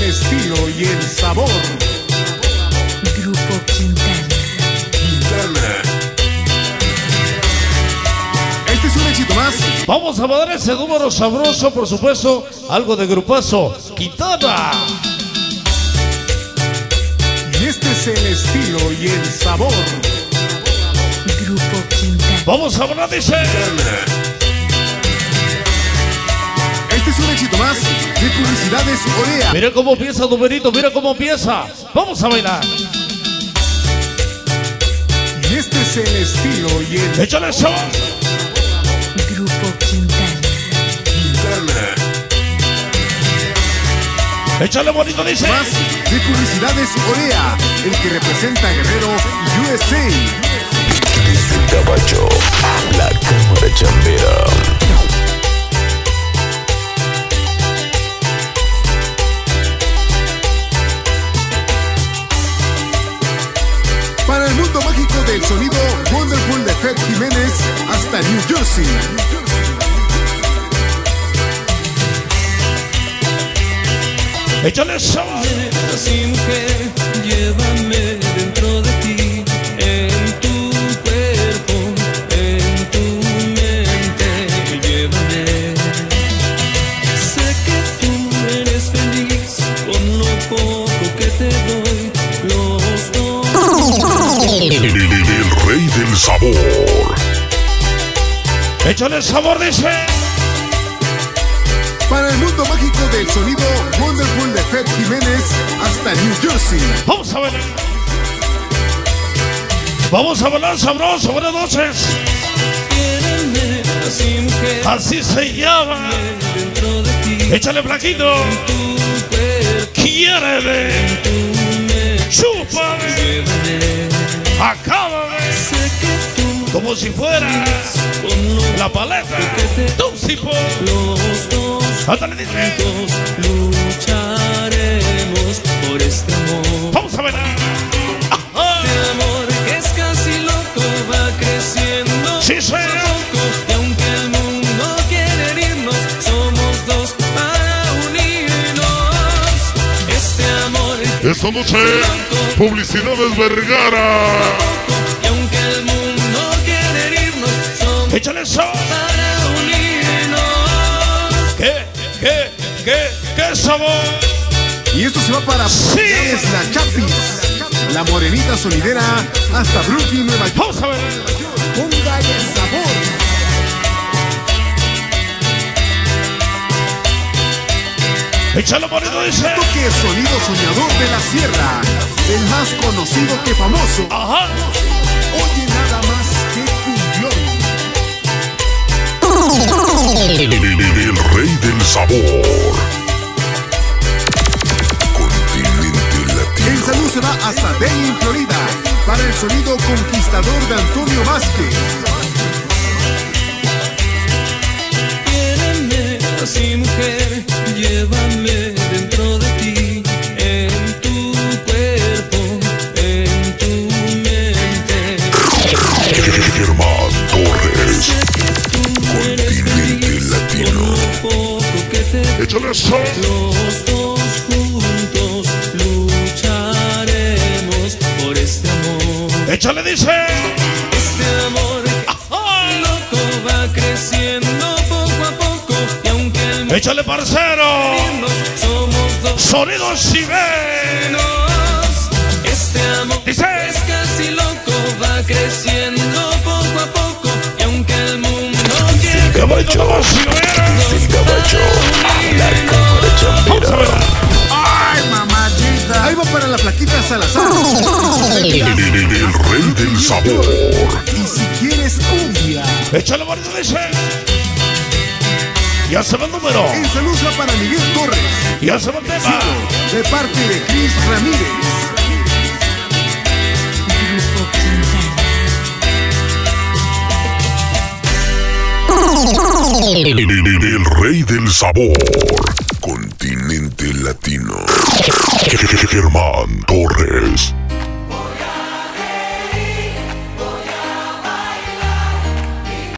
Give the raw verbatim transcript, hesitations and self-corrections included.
estilo y el sabor. Grupo Quintana. Quintana. Este es un éxito más. Vamos a mandar ese número sabroso, por supuesto, algo de grupazo. Quintana. Y este es el estilo y el sabor. Grupo Quintana. Vamos a hablar, dice. Este es un éxito más de Publicidades Orea. Mira cómo empieza, numerito, mira cómo empieza. Vamos a bailar. Y este es el estilo y el Échale eso. Grupo Quintana. Quintana. Échale bonito, dice. Más de Publicidades Orea, el que representa a Guerrero y U S A. Desde el Gabacho, la cámara chambera. Para el mundo mágico del sonido, Wonderful de Fed Jiménez hasta New Jersey. Échale eso. Así, mujer, llévame dentro de ti, en tu cuerpo, en tu mente, llévame. Sé que tú eres feliz con lo poco que te doy, los dos. El, el- el rey del sabor. Échale sabor, dice. Para el mundo mágico del sonido, Wonderful de Fed Jiménez hasta New Jersey. Vamos a bailar. Vamos a bailar sabroso. Buenas noches. Quiéreme así, mujer, Así se llama. dentro de ti, Échale blanquito. tu cuerpo, Quiéreme. tu mente, Chúpame. llévame. Acábame. Sé que tú Como si fuera con lo la paleta. Tú sí, po. los dos Ándale, dice. juntos lucharemos por este amor. Vamos a bailar. Ajá. Este amor que es casi loco va creciendo Sí, sí. poco a poco, y aunque el mundo quiere herirnos, somos dos para unirnos. Este amor Esta noche, Publicidades Vergara. y aunque el mundo quiere herirnos, somos Échale eso. para unirnos. ¿Qué? ¿Qué? ¿Qué? ¿Qué sabor? Y esto se va para Sí. Publicidades La Chapis, la morenita sonidera hasta Brooklyn, Nueva York. Vamos a ver. Póngale sabor. Échale bonito, dice. Toque sonido soñador de la sierra, el más conocido que famoso. Ajá. Oye nada más que cumbión. El, el- el rey del sabor. Continente En Latino. salud se va hasta Delhi, Florida, para el sonido conquistador de Antonio Vázquez. Quiéreme así, mujer, llévame dentro de ti, en tu cuerpo, en tu mente. Germán Torres. Sé que tú eres Continente feliz Latino. con lo poco que te doy, Échale eso. los dos juntos lucharemos por este amor. Échale, dice. Este amor Ajá. loco va creciendo poco a poco, y aunque el mundo Échale, parcero. somos dos Sonido Chibé. Este amor Dice. es casi loco, va creciendo poco a poco, y aunque el mundo quiere Qué bonito la voz, si lo vieran. Desde el Gabacho, la cámara Vamos a chambera. bailar. ¡Ay, mamachita! Ahí va para la plaquita Salazar. El, el- el- el rey del sabor. Y si quieres cumbia, Échale bonito, dice. Ya se va el número. en salud va para Miguel Torres, Ya se va el tema. de parte de Cris Ramírez. Grupo Quintana. El, el- el- el rey del sabor. Continente Latino. Germán Torres.